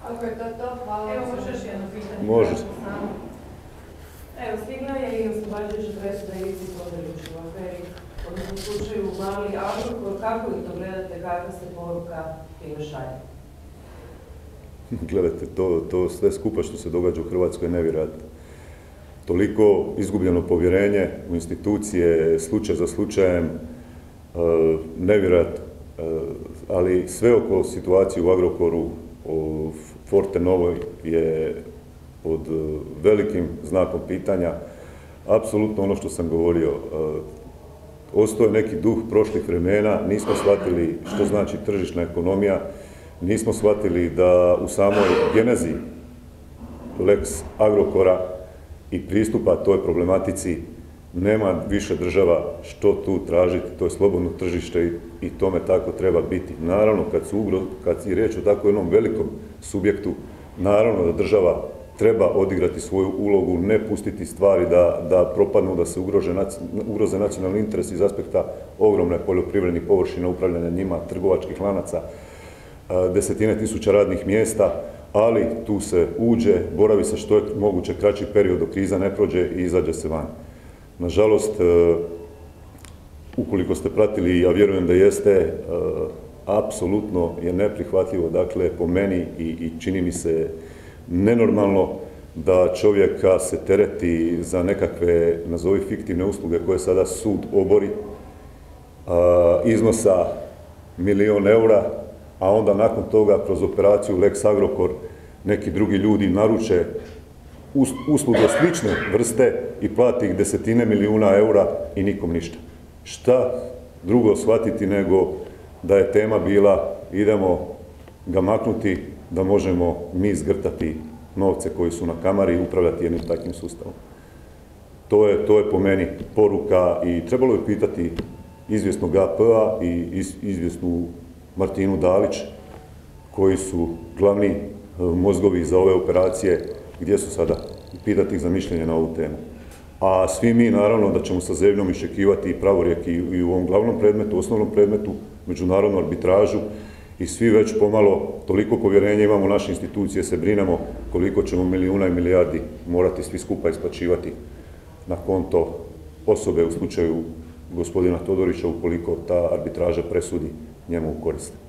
Ako je to, hvala. Evo, može još jedno pitanje. Može. Evo, stigla je i oslobađajuća presuda Ivici Todoriću u aferi, odnosno u slučaju Mali Agrokor. Kako vi to gledate, kakva se poruka time šalje? Gledajte, to sve skupa što se događa u Hrvatskoj je nevjerojatno. Toliko izgubljeno povjerenje u institucije, slučaj za slučajem, nevjerojatno. Ali sve oko situacije u Agrokoru, o Fortenovoj je pod velikim znakom pitanja. Apsolutno ono što sam govorio, ostao je neki duh prošlih vremena, nismo shvatili što znači tržišna ekonomija, nismo shvatili da u samoj genezi Lex Agrokora i pristupa toj problematici nema više država što tu tražiti, to je slobodno tržište i tome tako treba biti. Naravno, kad je riječ o tako jednom velikom subjektu, naravno da država treba odigrati svoju ulogu, ne pustiti stvari da propadnu, da se ugroze nacionalni interes iz aspekta ogromne poljoprivrednih površina, upravljanja njima, trgovačkih lanaca, desetine tisuća radnih mjesta, ali tu se uđe, boravi se što je moguće kraći period dok kriza ne prođe i izađe se van. Nažalost, ukoliko ste pratili, ja vjerujem da jeste, apsolutno je neprihvatljivo, dakle, po meni i čini mi se nenormalno da čovjeka se tereti za nekakve, nazovi fiktivne usluge koje sada sud obori, iznosa 1.000.000 eura, a onda nakon toga kroz operaciju Lex Agrokor neki drugi ljudi naruče usluge slične vrste i plati ih desetine milijuna eura i nikom ništa. Šta drugo shvatiti nego da je tema bila idemo ga maknuti da možemo mi zgrtati novce koji su na kamari i upravljati jednim takvim sustavom. To je po meni poruka i trebalo je pitati izvjesnog AP-a i izvjesnu Martinu Dalić, koji su glavni mozgovi za ove operacije, gdje su sada, pitati ih za mišljenje na ovu temu. A svi mi, naravno, da ćemo sa zebnjom iščekivati i pravorijek i u ovom glavnom predmetu, osnovnom predmetu, međunarodnu arbitražu i svi već pomalo toliko povjerenja imamo u naše institucije, se brinemo koliko ćemo milijuna i milijardi morati svi skupa isplaćivati na konto osobe u slučaju gospodina Todorića ukoliko ta arbitraža presudi njemu u korist.